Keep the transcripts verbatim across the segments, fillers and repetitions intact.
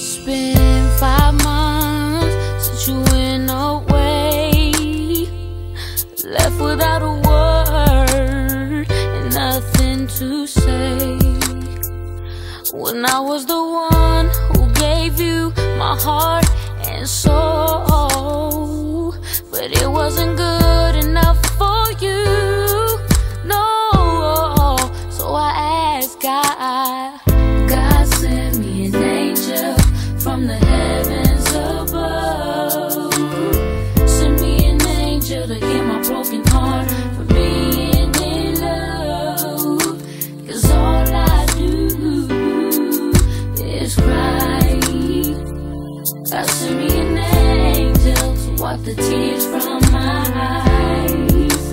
It's been five months since you went away, left without a word and nothing to say. When I was the one who gave you my heart and soul, but it wasn't good enough for you, no. So I asked God, God sent me an angel from the heavens above. Send me an angel to heal my broken heart for being in love. Cause all I do is cry. God sent me an angel to wipe the tears from my eyes.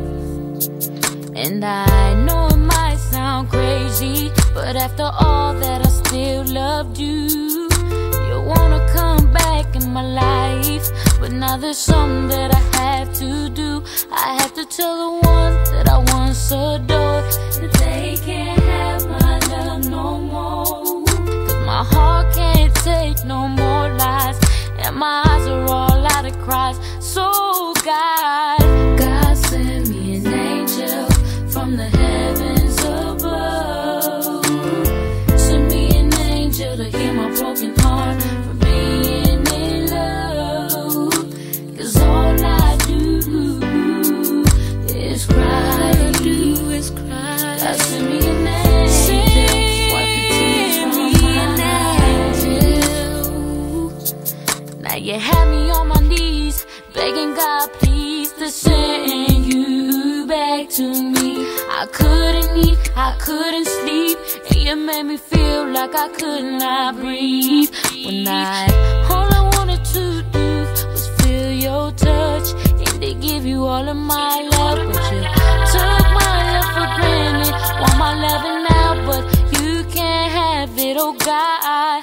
And I know it might sound crazy, but after all that I still loved you. You wanna come back in my life, but now there's something that I have to do. I have to tell the ones that I once adored that they can't have my love no more. Cause my heart can't take no more lies, and my eyes are all out of cries. So God, God sent me an angel from the heavens above. Send me an angel to heal my broken heart for being in love. Cause all I do is cry. All I do is cry. God send me an angel, wipe the tears from my eyes. Now you have me on my knees, begging God please to send you back to me. I couldn't eat, I couldn't sleep, and you made me feel like I could not breathe. When I, all I wanted to do was feel your touch and to give you all of my love. But you took my love for granted, want my loving now, but you can't have it, oh God.